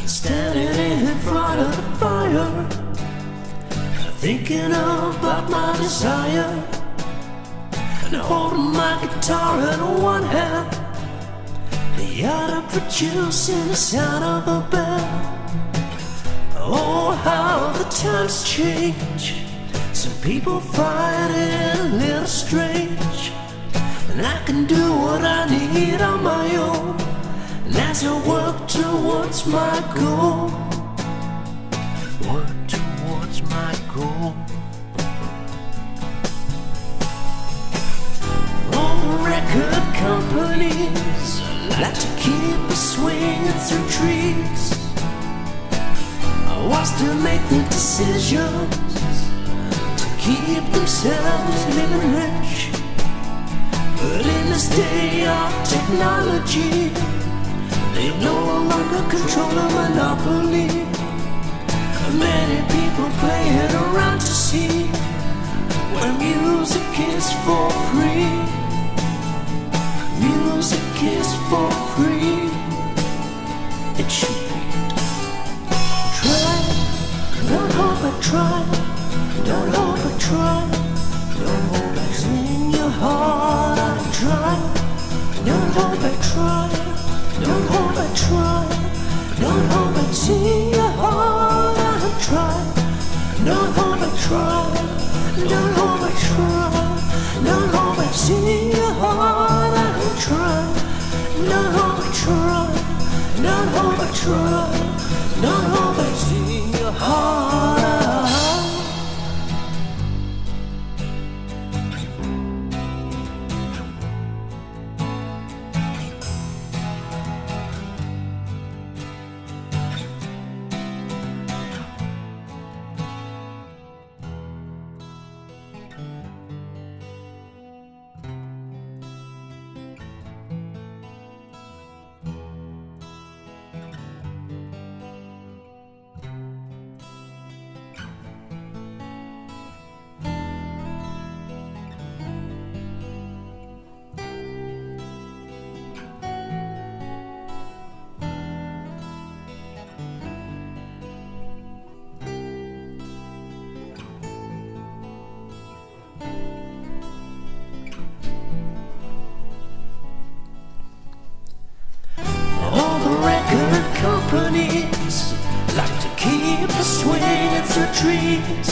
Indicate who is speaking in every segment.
Speaker 1: standing in front of the fire, thinking about my desire, and holding my guitar in one hand, the other producing the sound of a bell. Oh, how the times change. Some people find it a little strange, and I can do what I need on my own, and as I work towards my goal, work towards my goal. All the record companies like to keep us swinging through trees. Was to make the decisions to keep themselves living rich. But in this day of technology, they no longer control the monopoly. Many people play it around to see where music is for free. Music is for free. It should be. Don't hold back, try. Don't hold back, try. Don't hold back, sing your heart out and try. Don't hold back, try. Don't hold back, try. Don't hold back, sing your heart out and try. Don't hold back, try. Don't hold back, try. Don't hold back, sing your heart out and try. Don't hold back, try. Don't hold back, try. Don't hold back, sing your heart out. Companies like to keep us swinging through trees.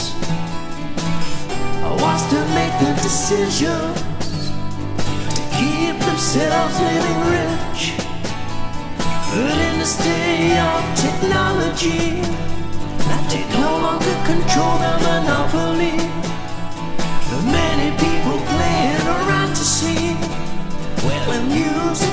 Speaker 1: Wants to make the decisions to keep themselves living rich. But in this day of technology, that they no longer control the monopoly. Many people playing around to see where the music